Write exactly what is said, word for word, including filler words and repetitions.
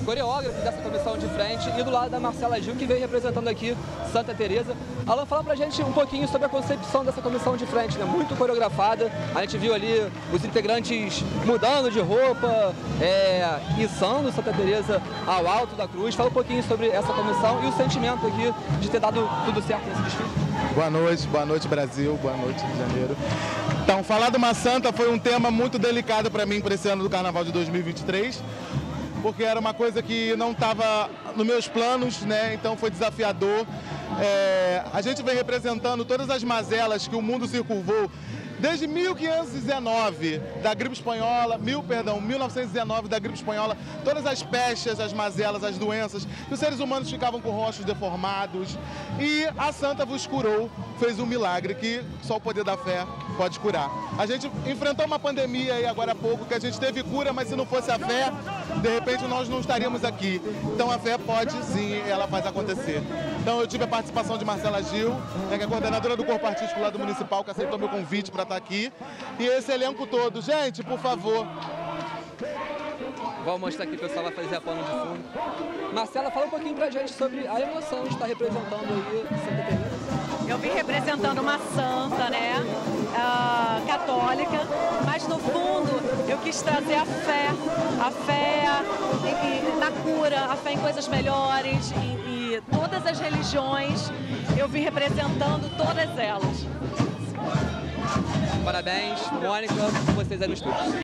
coreógrafo dessa comissão de frente, e do lado da Marcela Gil, que veio representando aqui Santa Teresa. Alan, fala pra gente um pouquinho sobre a concepção dessa comissão de frente, né? Muito coreografada, a gente viu ali os integrantes mudando de roupa, é, içando Santa Teresa ao alto da cruz. Fala um pouquinho sobre essa comissão e o sentimento aqui de ter dado tudo certo nesse desfile. Boa noite, boa noite Brasil, boa noite Rio de Janeiro. Então, falar de uma santa foi um tema muito delicado para mim para esse ano do Carnaval de dois mil e vinte e três, porque era uma coisa que não estava nos meus planos, né? Então foi desafiador. É, a gente vem representando todas as mazelas que o mundo se curvou desde mil quinhentos e dezenove, da gripe espanhola, mil, perdão, mil novecentos e dezenove, da gripe espanhola, todas as pestes, as mazelas, as doenças, que os seres humanos ficavam com rostos deformados. E a Santa vos curou, fez um milagre que só o poder da fé pode curar. A gente enfrentou uma pandemia aí agora há pouco, que a gente teve cura, mas se não fosse a fé, de repente nós não estaríamos aqui. Então a fé pode sim, ela faz acontecer. Então eu tive a participação de Marcela Gil, né, que é a coordenadora do corpo artístico lá do Municipal, que aceitou meu convite para estar aqui. E esse elenco todo. Gente, por favor. Vamos mostrar aqui, o pessoal vai fazer a pano de fundo. Marcela, fala um pouquinho pra gente sobre a emoção de estar representando aí Santa Teresa. Eu vim representando uma santa, né, uh, católica, mas no fundo eu quis trazer a fé, a fé em, em, na cura, a fé em coisas melhores, em, em todas as religiões, eu vim representando todas elas. Parabéns, Mônica, vocês aí no estúdio.